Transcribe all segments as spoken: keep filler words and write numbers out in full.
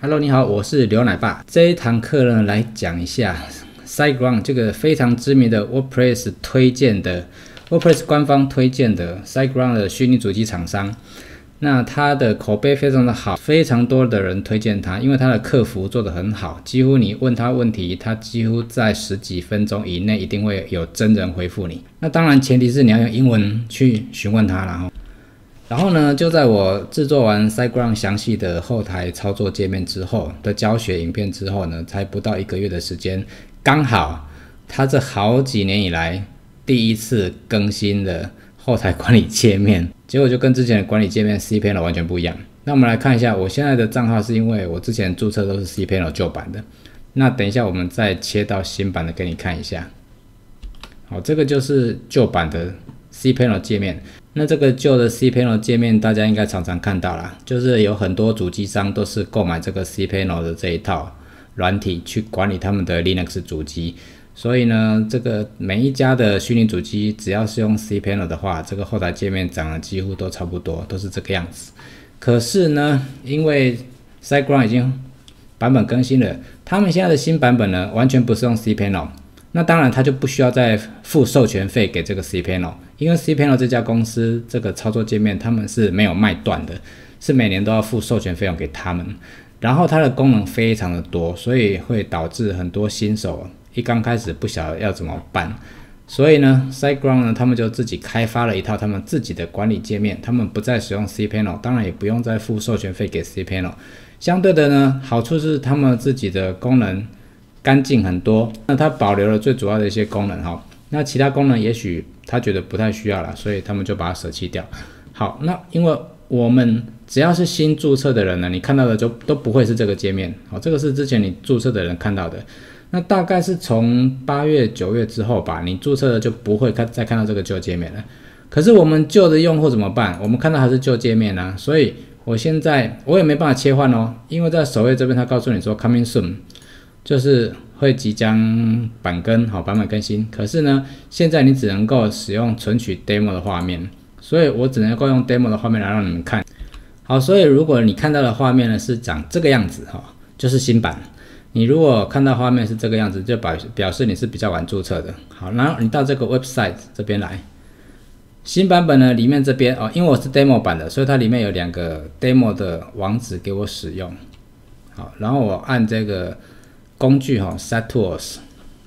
Hello， 你好，我是刘奶爸。这一堂课呢，来讲一下 SiteGround 这个非常知名的 WordPress 推荐的 WordPress 官方推荐的 SiteGround 的虚拟主机厂商。那它的口碑非常的好，非常多的人推荐它，因为它的客服做得很好，几乎你问他问题，他几乎在十几分钟以内一定会有真人回复你。那当然前提是你要用英文去询问他啦。然后呢，就在我制作完 SiteGround 详细的后台操作界面之后的教学影片之后呢，才不到一个月的时间，刚好它这好几年以来第一次更新的后台管理界面，结果就跟之前的管理界面 cPanel 完全不一样。那我们来看一下，我现在的账号是因为我之前注册都是 cPanel 旧版的，那等一下我们再切到新版的给你看一下。好，这个就是旧版的 cPanel 界面。那这个旧的 cPanel 界面大家应该常常看到啦，就是有很多主机商都是购买这个 cPanel 的这一套软体去管理他们的 Linux 主机。所以呢，这个每一家的虚拟主机只要是用 cPanel 的话，这个后台界面长得几乎都差不多，都是这个样子。可是呢，因为 SiteGround 已经版本更新了，他们现在的新版本呢，完全不是用 cPanel。那当然，他就不需要再付授权费给这个 cPanel， 因为 cPanel 这家公司这个操作界面他们是没有卖断的，是每年都要付授权费用给他们。然后它的功能非常的多，所以会导致很多新手一刚开始不晓得要怎么办。所以呢 SiteGround 呢，他们就自己开发了一套他们自己的管理界面，他们不再使用 cPanel， 当然也不用再付授权费给 cPanel。相对的呢，好处是他们自己的功能干净很多，那它保留了最主要的一些功能哈，那其他功能也许他觉得不太需要了，所以他们就把它舍弃掉。好，那因为我们只要是新注册的人呢，你看到的就都不会是这个界面，好，这个是之前你注册的人看到的。那大概是从八月、九月之后吧，你注册的就不会看再看到这个旧界面了。可是我们旧的用户怎么办？我们看到还是旧界面啊，所以我现在我也没办法切换哦，因为在首页这边他告诉你说 coming soon。就是会即将版更，好，版本更新。可是呢，现在你只能够使用存取 demo 的画面，所以我只能够用 demo 的画面来让你们看。好，所以如果你看到的画面呢是长这个样子，哈，就是新版。你如果看到画面是这个样子，就表表示你是比较晚注册的。好，然后你到这个 website 这边来，新版本呢里面这边哦，因为我是 demo 版的，所以它里面有两个 demo 的网址给我使用。好，然后我按这个工具哈 ，Set Tools，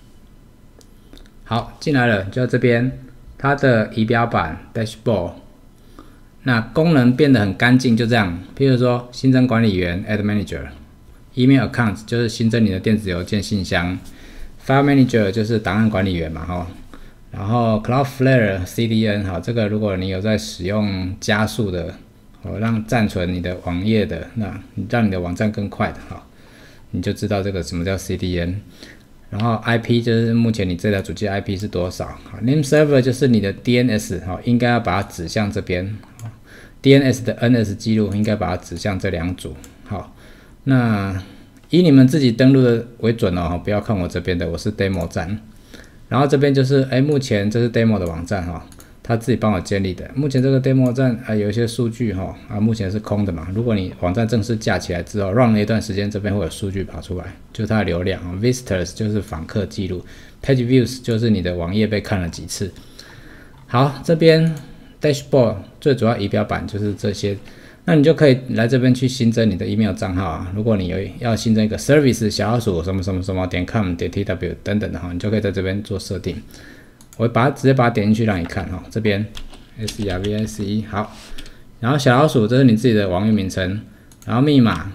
好，进来了，就在这边，它的仪表板 Dashboard， 那功能变得很干净，就这样。譬如说，新增管理员 Add Manager，Email Account 就是新增你的电子邮件信箱 ，File Manager 就是档案管理员嘛哈，然后 Cloudflare C D N 好，这个如果你有在使用加速的，哦，让暂存你的网页的，那让你的网站更快的哈。你就知道这个什么叫 C D N， 然后 I P 就是目前你这台主机 I P 是多少，好 ，Name Server 就是你的 D N S， 好，应该要把它指向这边 ，D N S 的 N S 记录应该把它指向这两组，好，那以你们自己登录的为准哦，不要看我这边的，我是 demo 站，然后这边就是哎，目前这是 demo 的网站哈。他自己帮我建立的，目前这个 demo 站啊有一些数据哈啊，目前是空的嘛。如果你网站正式架起来之后 ，run 了一段时间，这边会有数据跑出来，就是它的流量。Visitors 就是访客记录 ，Page Views 就是你的网页被看了几次。好，这边 Dashboard 最主要仪表板就是这些，那你就可以来这边去新增你的 email 账号啊。如果你有要新增一个 service 小老鼠什么什么什么点 com 点 tw 等等的哈，你就可以在这边做设定。我会把它直接把它点进去让你看哈，这边 service 好，然后小老鼠这是你自己的网域名称，然后密码，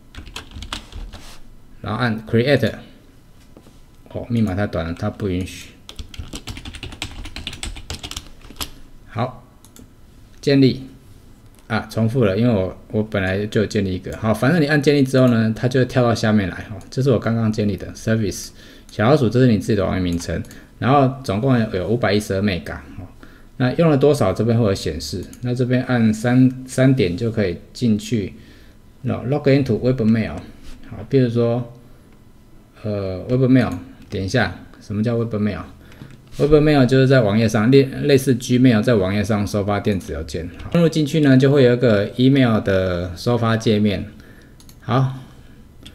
然后按 create， 哦，密码太短了，它不允许。好，建立啊，重复了，因为我我本来就有建立一个，好，反正你按建立之后呢，它就会跳到下面来哈，这是我刚刚建立的 service 小老鼠，这是你自己的网域名称。然后总共有五百一十二 mega， 那用了多少这边会有显示，那这边按三三点就可以进去 ，log into webmail， 好，比如说呃 webmail 点一下，什么叫 webmail？webmail 就是在网页上类类似 Gmail 在网页上收发电子邮件，登录进去呢就会有一个 email 的收发界面，好，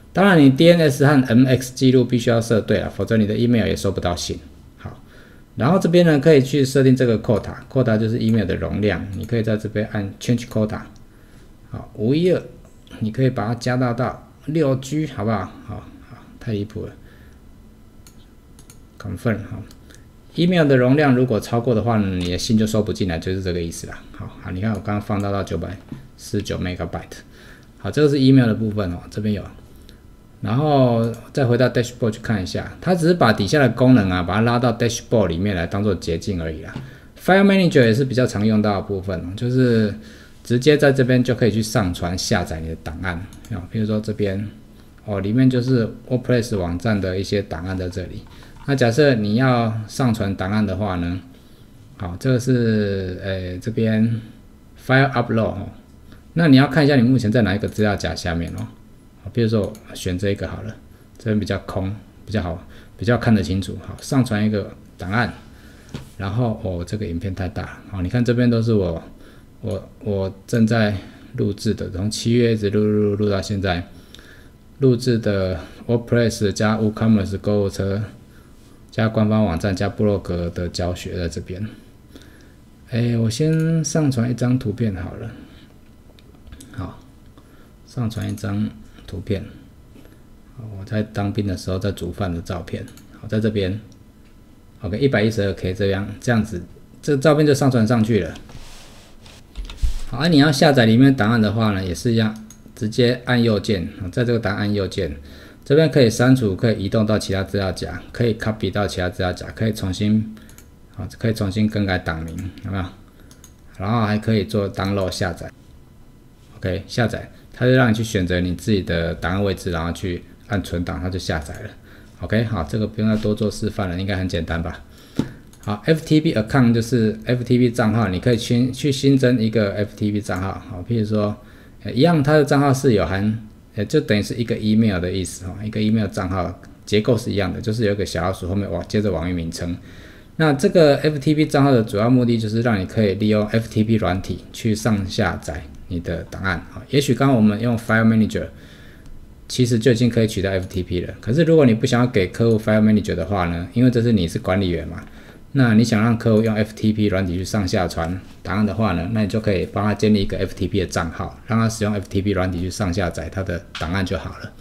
当然，你 D N S 和 M X 记录必须要设对了，否则你的 email 也收不到信。好，然后这边呢可以去设定这个 quota，quota 就是 email 的容量，你可以在这边按 change quota。好，五一二，你可以把它加大到六 G， 好不好？好，好，太离谱了。confirm 好 ，email 的容量如果超过的话呢，你的信就收不进来，就是这个意思啦。好，好，你看我刚刚放大到九百四十九 megabyte。好，这个是 email 的部分哦，这边有。然后再回到 dashboard 去看一下，它只是把底下的功能啊，把它拉到 dashboard 里面来当做捷径而已啦。File Manager 也是比较常用到的部分，就是直接在这边就可以去上传下载你的档案。啊，比如说这边哦，里面就是 WordPress 网站的一些档案在这里。那假设你要上传档案的话呢，好，这个是呃这边 File Upload 哦。那你要看一下你目前在哪一个资料夹下面哦，比如说我选这个好了，这边比较空，比较好，比较看得清楚。好，上传一个档案，然后哦，这个影片太大了，好，你看这边都是我我我正在录制的，从七月一直录录录到现在，录制的 WordPress 加 WooCommerce 购物车加官方网站加部落格的教学在这边。哎，我先上传一张图片好了。好，上传一张图片，我在当兵的时候在煮饭的照片。好，在这边 ，OK， 一百一十二 K 这样这样子，这个照片就上传上去了。好，啊，你要下载里面档案的话呢，也是一样，直接按右键，在这个档案按右键，这边可以删除，可以移动到其他资料夹，可以 copy 到其他资料夹，可以重新，好，可以重新更改档名，有没有？然后还可以做 download 下载。OK， 下载，它就让你去选择你自己的档案位置，然后去按存档，它就下载了。OK， 好，这个不用再多做示范了，应该很简单吧？好 ，F T P account 就是 F T P 账号，你可以去去新增一个 F T P 账号。好，譬如说，呃、一样，它的账号是有含，呃，就等于是一个 email 的意思哈，一个 email 账号结构是一样的，就是有一个小老鼠后面网接着网域名称。那这个 F T P 账号的主要目的就是让你可以利用 F T P 软体去上下载你的档案。也许刚刚我们用 File Manager 其实就已经可以取代 F T P 了，可是如果你不想要给客户 File Manager 的话呢，因为这是你是管理员嘛，那你想让客户用 F T P 软体去上下传档案的话呢，那你就可以帮他建立一个 F T P 的账号，让他使用 F T P 软体去上下载他的档案就好了。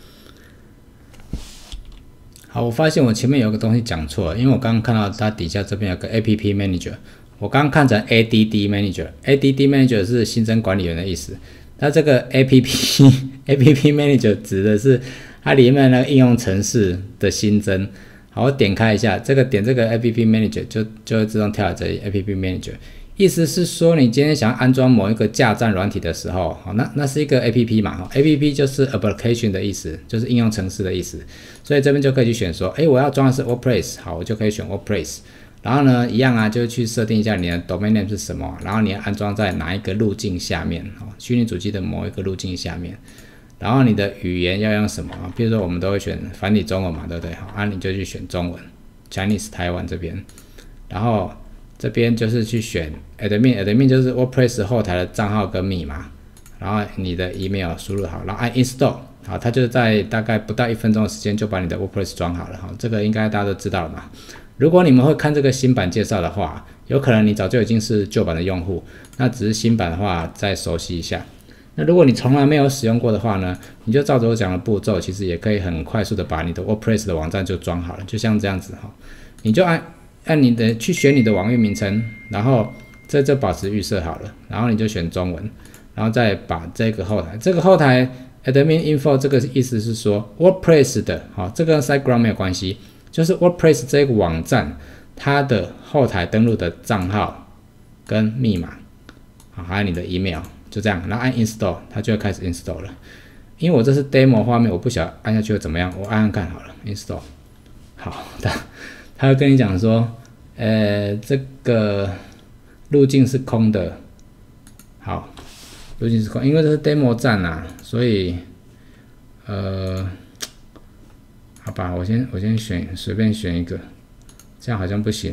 好，我发现我前面有个东西讲错了，因为我刚刚看到它底下这边有个 A P P Manager， 我刚刚看成 A D D Manager，A D D Manager 是新增管理员的意思。那这个 A P P A P P Manager 指的是它里面那个应用程式的新增。好，我点开一下，这个点这个 A P P Manager 就就会自动跳到这里 A P P Manager。意思是说，你今天想要安装某一个架站软体的时候，好，那那是一个 A P P 嘛 ，A P P 就是 application 的意思，就是应用程式的意思。所以这边就可以去选说，哎，我要装的是 WordPress， 好，我就可以选 WordPress。然后呢，一样啊，就去设定一下你的 domain name 是什么，然后你要安装在哪一个路径下面，哦，虚拟主机的某一个路径下面。然后你的语言要用什么？比如说我们都会选繁体中文嘛，对不对？好，啊，你就去选中文 ，Chinese 台湾这边。然后这边就是去选 admin，admin 就是 WordPress 后台的账号跟密码，然后你的 email 输入好，然后按 install， 好，它就在大概不到一分钟的时间就把你的 WordPress 装好了，好，这个应该大家都知道了嘛。如果你们会看这个新版介绍的话，有可能你早就已经是旧版的用户，那只是新版的话再熟悉一下。那如果你从来没有使用过的话呢，你就照着我讲的步骤，其实也可以很快速的把你的 WordPress 的网站就装好了，就像这样子哈，你就按按你的去选你的网域名称，然后这就保持预设好了，然后你就选中文，然后再把这个后台，这个后台 admin info 这个意思是说 WordPress 的，好，这个跟 SiteGround 没有关系，就是 WordPress 这个网站它的后台登录的账号跟密码，好，还有你的 email。就这样，然后按 install， 它就会开始 install 了。因为我这是 demo 画面，我不晓得按下去会怎么样，我按按看好了 ，install。好的，他会跟你讲说，呃，这个路径是空的。好，路径是空，因为这是 demo 站啊，所以，呃，好吧，我先我先选随便选一个，这样好像不行，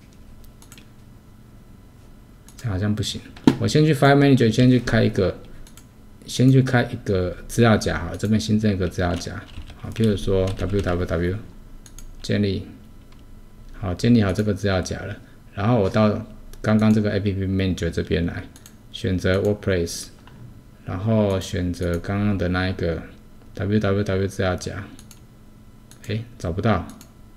这样好像不行。我先去 File Manager， 先去开一个，先去开一个资料夹，好，这边新增一个资料夹， 譬如说 www 建立，好，建立好这个资料夹了，然后我到刚刚这个 App Manager 这边来，选择 WordPress， 然后选择刚刚的那一个 www 资料夹，哎，找不到，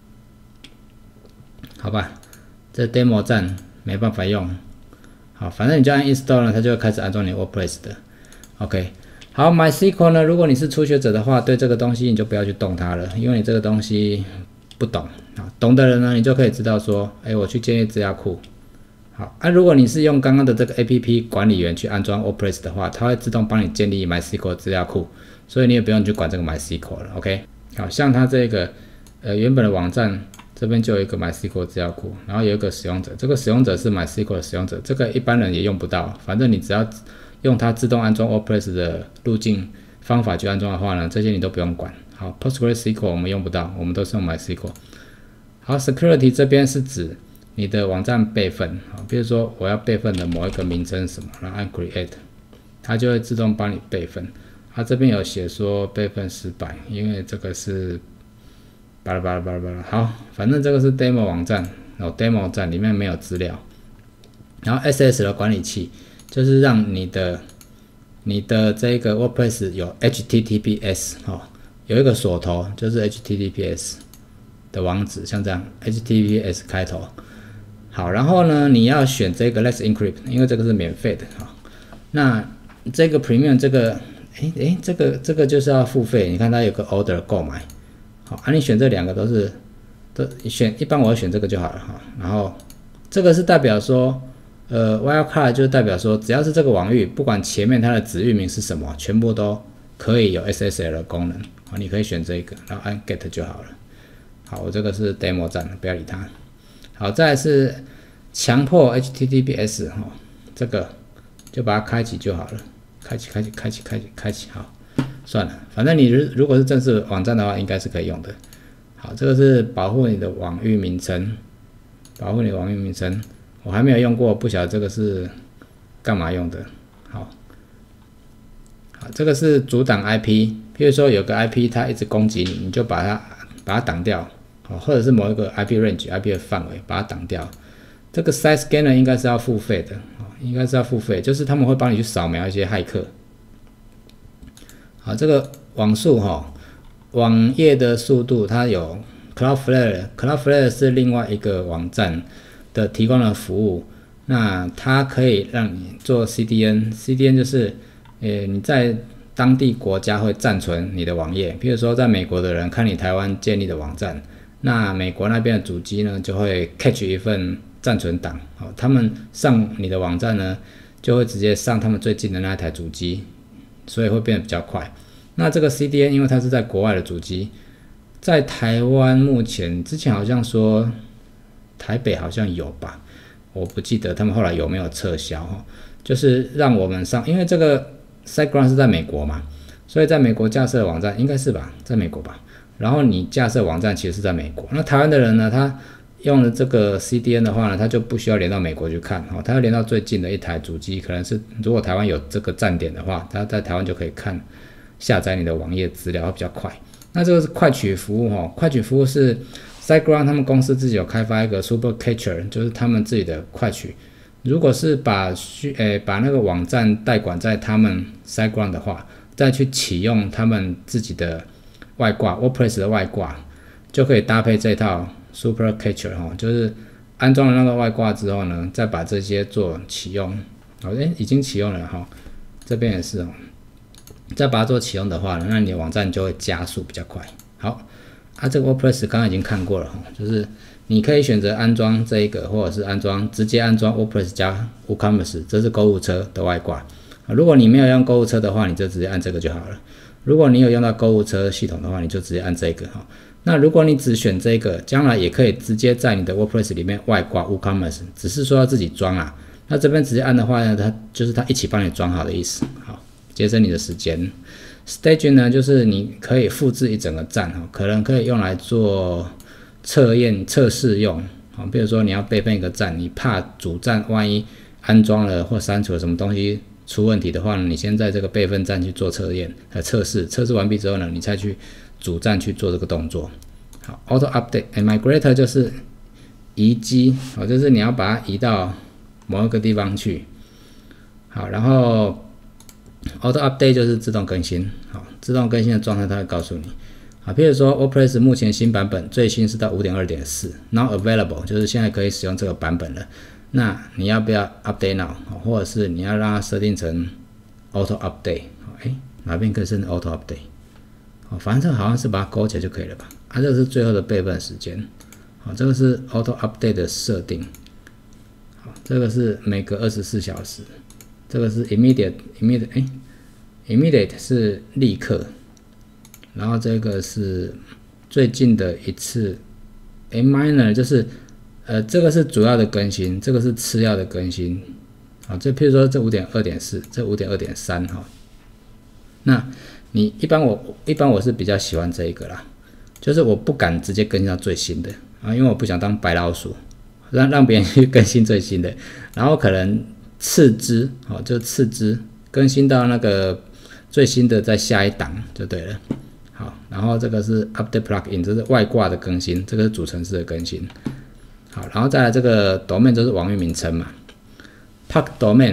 好吧，这 demo 站没办法用，好，反正你就按 install 呢，它就会开始安装你 WordPress 的 ，OK。好 ，MySQL 呢？如果你是初学者的话，对这个东西你就不要去动它了，因为你这个东西不懂啊。懂的人呢，你就可以知道说，哎，我去建立资料库。好，啊，如果你是用刚刚的这个 A P P 管理员去安装 WordPress 的话，它会自动帮你建立 MySQL 资料库，所以你也不用去管这个 MySQL 了。OK， 好像它这个呃原本的网站这边就有一个 MySQL 资料库，然后有一个使用者，这个使用者是 MySQL 的使用者，这个一般人也用不到，反正你只要用它自动安装 WordPress 的路径方法去安装的话呢，这些你都不用管。好 ，PostgreSQL 我们用不到，我们都是用 MySQL。好 ，Security 这边是指你的网站备份，好，比如说我要备份的某一个名称什么，然后按 Create， 它就会自动帮你备份。它这边有写说备份失败，因为这个是巴拉巴拉巴拉巴拉。好，反正这个是 demo 网站，然后 demo 站里面没有资料。然后 S S 的管理器。就是让你的你的这个 WordPress 有 H T T P S 哦，有一个锁头就是 H T T P S 的网址，像这样 H T T P S 开头。好，然后呢，你要选这个 Let's Encrypt， 因为这个是免费的哈。那这个 Premium 这个，哎哎，这个这个就是要付费。你看它有个 Order 购买，好，啊，你选这两个都是都选，一般我要选这个就好了哈。然后这个是代表说。呃 ，Wildcard 就代表说，只要是这个网域，不管前面它的子域名是什么，全部都可以有 S S L 的功能。好，你可以选这个，然后按 Get 就好了。好，我这个是 demo 站，不要理它。好，再来是强迫 H T T P S 哈，这个就把它开启就好了。开启，开启，开启，开启，开启。好，算了，反正你如果是正式网站的话，应该是可以用的。好，这个是保护你的网域名称，保护你的网域名称。我还没有用过，不晓得这个是干嘛用的。好，好，这个是阻挡 I P， 譬如说有个 I P 它一直攻击你，你就把它把它挡掉，好，或者是某一个 I P range、I P 的范围把它挡掉。这个 Site Scanner 应该是要付费的，应该是要付费，就是他们会帮你去扫描一些骇客。好，这个网速哈，网页的速度它有 Cloudflare，Cloudflare 是另外一个网站的提供的服务，那它可以让你做 C D N，C D N 就是，呃，你在当地国家会暂存你的网页，譬如说在美国的人看你台湾建立的网站，那美国那边的主机呢就会 catch 一份暂存档，好，他们上你的网站呢就会直接上他们最近的那一台主机，所以会变得比较快。那这个 C D N 因为它是在国外的主机，在台湾目前之前好像说。台北好像有吧，我不记得他们后来有没有撤销哈，就是让我们上，因为这个 SiteGround 是在美国嘛，所以在美国架设的网站应该是吧，在美国吧，然后你架设网站其实是在美国，那台湾的人呢，他用了这个 C D N 的话呢，他就不需要连到美国去看，哦，他要连到最近的一台主机，可能是如果台湾有这个站点的话，他在台湾就可以看下载你的网页资料，会比较快。那这个是快取服务哈，快取服务是。SiteGround 他们公司自己有开发一个 Super Catcher， 就是他们自己的快取。如果是把需诶把那个网站代管在他们 SiteGround 的话，再去启用他们自己的外挂 WordPress 的外挂，就可以搭配这套 Super Catcher 哈，就是安装了那个外挂之后呢，再把这些做启用。好，诶，已经启用了哈，这边也是哦。再把它做启用的话呢，那你的网站就会加速比较快。好。啊，这个 WordPress 刚刚已经看过了，就是你可以选择安装这一个，或者是安装直接安装 WordPress 加 WooCommerce， 这是购物车的外挂。如果你没有用购物车的话，你就直接按这个就好了。如果你有用到购物车系统的话，你就直接按这个哈。那如果你只选这个，将来也可以直接在你的 WordPress 里面外挂 WooCommerce， 只是说要自己装啦。那这边直接按的话呢，它就是它一起帮你装好的意思。好，节省你的时间。Staging 呢，就是你可以复制一整个站，可能可以用来做测验、测试用。比如说你要备份一个站，你怕主站万一安装了或删除了什么东西出问题的话呢，你先在这个备份站去做测验和测试，测试完毕之后呢，你再去主站去做这个动作。好 ，auto update and migrator 就是移机，哦，就是你要把它移到某一个地方去。好，然后 auto update 就是自动更新，好，自动更新的状态它会告诉你。好，譬如说 WordPress 目前新版本最新是到 五点二点四 ，now available 就是现在可以使用这个版本了。那你要不要 update now， 或者是你要让它设定成 auto update？ 哎，哪边可以设定 auto update？ 好，反正这个好像是把它勾起来就可以了吧？啊，这个是最后的备份时间。好，这个是 auto update 的设定。好，这个是每隔二十四小时。这个是 immediate immediate 哎 immediate 是立刻。然后这个是最近的一次 ，a minor 就是呃这个是主要的更新，这个是次要的更新。好，这譬如说这 五点二点四， 这 五点二点三 哈。那你一般我一般我是比较喜欢这一个啦，就是我不敢直接更新到最新的啊，因为我不想当白老鼠，让让别人去更新最新的，然后可能次之，好，就次之更新到那个最新的在下一档就对了。好，然后这个是 update plugin， 这是外挂的更新，这个是主程式的更新。好，然后再来这个 domain 就是网域名称嘛 ，park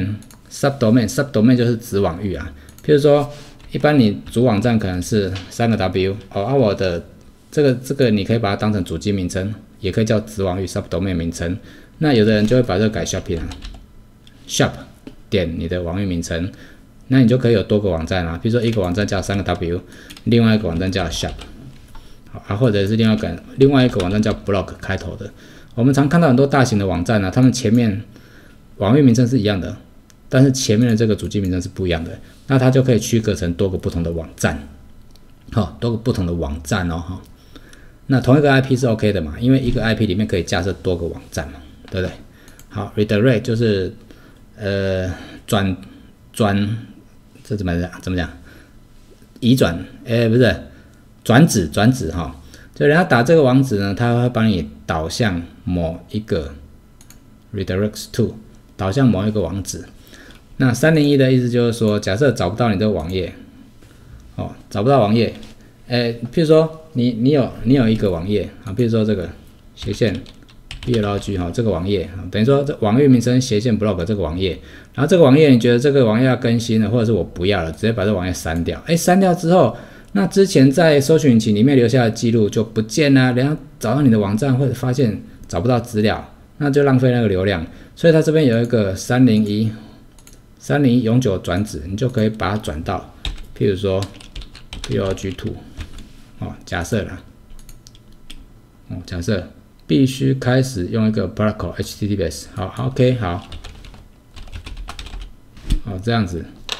domain、subdomain、subdomain 就是子网域啊。譬如说，一般你主网站可能是三个 W， 哦，啊我的这个这个你可以把它当成主机名称，也可以叫子网域 subdomain 名称。那有的人就会把这个改 shopping 啊 ，shop 点你的网域名称。那你就可以有多个网站啊，比如说一个网站叫三个 W， 另外一个网站叫 shop， 好啊，或者是另外一个另外一个网站叫 blog 开头的。我们常看到很多大型的网站啊，他们前面网域名称是一样的，但是前面的这个主机名称是不一样的，那它就可以区隔成多个不同的网站，好，多个不同的网站哦，哈。那同一个 I P 是 OK 的嘛，因为一个 I P 里面可以架设多个网站嘛，对不对？好 ，redirect 就是呃转转。这怎么讲？怎么讲？移转，哎、欸，不是转址，转址哈。就人家打这个网址呢，它会帮你导向某一个 redirects to， 导向某一个网址。那三零一的意思就是说，假设找不到你这个网页，哦，找不到网页，哎、欸，譬如说你你有你有一个网页啊，譬如说这个斜线 B L G 哈，这个网页等于说这网域名称斜线 blog 这个网页。然后这个网页你觉得这个网页要更新了，或者是我不要了，直接把这个网页删掉。哎，删掉之后，那之前在搜寻引擎里面留下的记录就不见了，人家找到你的网站或者发现找不到资料，那就浪费那个流量。所以它这边有一个三零一三零一永久转址，你就可以把它转到，譬如说 B L G 二， 哦，假设啦，哦，假设必须开始用一个 protocol H T T P S， 好 ，OK， 好。好，这样子，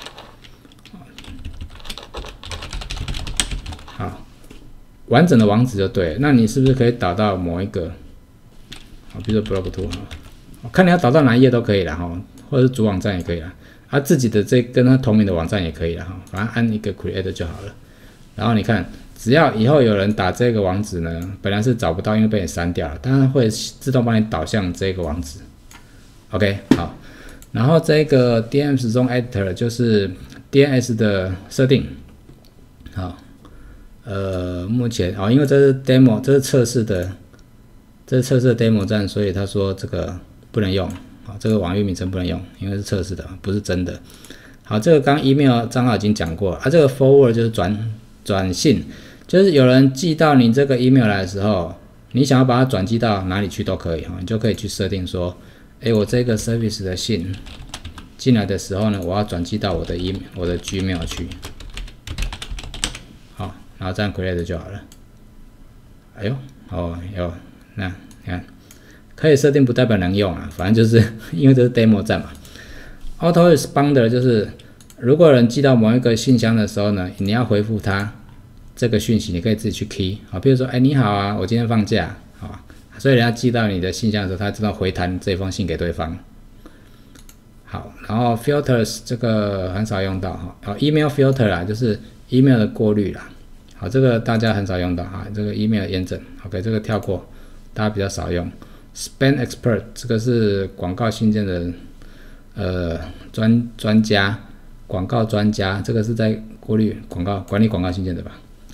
好，完整的网址就对了。那你是不是可以导到某一个，好，比如说 blog 图哈，看你要导到哪一页都可以了哈，或者是主网站也可以啦，啊，自己的这跟它同名的网站也可以了哈，反正按一个 create 就好了。然后你看，只要以后有人打这个网址呢，本来是找不到，因为被你删掉了，但它会自动帮你导向这个网址。OK， 好。然后这个 D N S 中 editor 就是 D N S 的设定，好，呃，目前哦，因为这是 demo， 这是测试的，这是测试的 demo 站，所以他说这个不能用，好，这个网域名称不能用，因为是测试的，不是真的。好，这个刚 email 账号已经讲过了，啊，这个 forward 就是转转信，就是有人寄到你这个 email 来的时候，你想要把它转寄到哪里去都可以哈，你就可以去设定说。哎，我这个 service 的信进来的时候呢，我要转寄到我的 email、我的 Gmail 去。好，然后这样 create 就好了。哎呦，哦，有，那你看，可以设定不代表能用啊，反正就是因为这是 demo 站嘛。Auto responder 就是如果有人寄到某一个信箱的时候呢，你要回复他这个讯息，你可以自己去 key。好，比如说，哎，你好啊，我今天放假，好。所以人家寄到你的信箱的时候，他自动回弹这封信给对方。好，然后 filters 这个很少用到哈，哦 email filter 啦，就是 email 的过滤啦。好，这个大家很少用到哈，这个 email 验证 ，OK， 这个跳过，大家比较少用。Spam expert 这个是广告信件的呃专专家，广告专家，这个是在过滤广告管理广告信件的吧？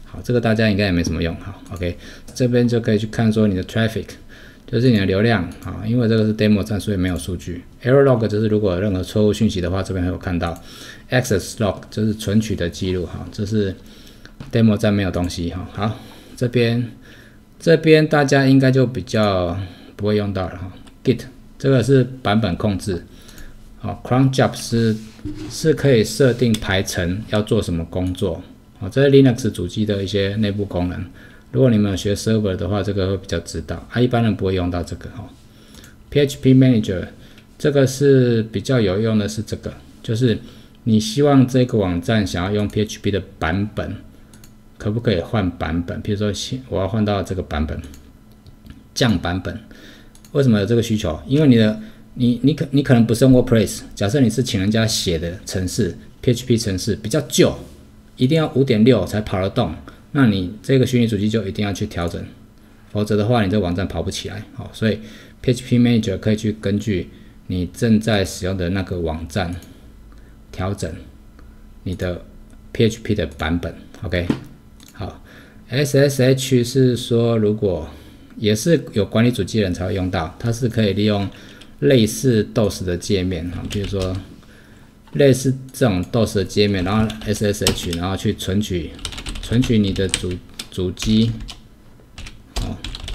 好，这个大家应该也没什么用。好 ，OK， 这边就可以去看说你的 traffic， 就是你的流量啊，因为这个是 demo 站，所以没有数据。error log 就是如果有任何错误讯息的话，这边会有看到。access log 就是存取的记录，哈，这是 demo 站没有东西哈。好，这边这边大家应该就比较不会用到了哈。git 这个是版本控制，好 ，cron job 是是可以设定排程要做什么工作。哦，这是 Linux 主机的一些内部功能。如果你们有学 server 的话，这个会比较知道。啊，一般人不会用到这个哈。P H P Manager 这个是比较有用的是这个，就是你希望这个网站想要用 P H P 的版本，可不可以换版本？比如说，我要换到这个版本，降版本。为什么有这个需求？因为你的你你可你可能不是用 WordPress， 假设你是请人家写的程式 ，P H P 程式比较旧。一定要 五点六 才跑得动，那你这个虚拟主机就一定要去调整，否则的话，你这个网站跑不起来。好，所以 P H P Manager 可以去根据你正在使用的那个网站调整你的 P H P 的版本。OK， 好 ，S S H 是说如果也是有管理主机人才会用到，它是可以利用类似 D O S 的界面，比如说。类似这种 D O S 的界面，然后 S S H， 然后去存取存取你的主主机，哦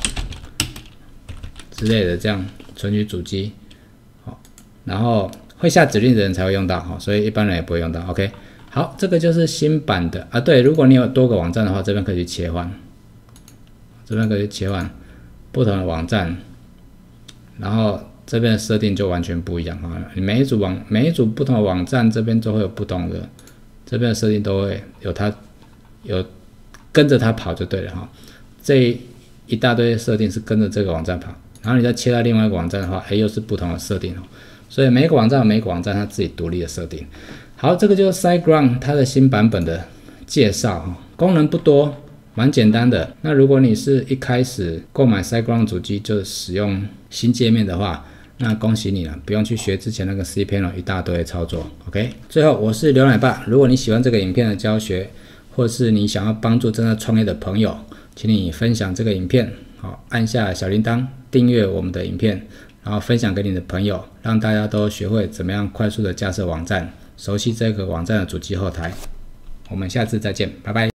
之类的，这样存取主机，好，然后会下指令的人才会用到，好，所以一般人也不会用到。OK， 好，这个就是新版的啊。对，如果你有多个网站的话，这边可以去切换，这边可以去切换不同的网站，然后。这边的设定就完全不一样啊！你每一组网每一组不同的网站这边都会有不同的，这边的设定都会有它有跟着它跑就对了哈。这一大堆设定是跟着这个网站跑，然后你再切到另外一个网站的话，哎又是不同的设定哦。所以每一个网站有每一个网站它自己独立的设定。好，这个就是 SiteGround 它的新版本的介绍哈，功能不多，蛮简单的。那如果你是一开始购买 SiteGround 主机就使用新界面的话，那恭喜你了，不用去学之前那个 cPanel 一大堆操作 ，OK。最后，我是刘奶爸。如果你喜欢这个影片的教学，或是你想要帮助正在创业的朋友，请你分享这个影片，好，按下小铃铛，订阅我们的影片，然后分享给你的朋友，让大家都学会怎么样快速的架设网站，熟悉这个网站的主机后台。我们下次再见，拜拜。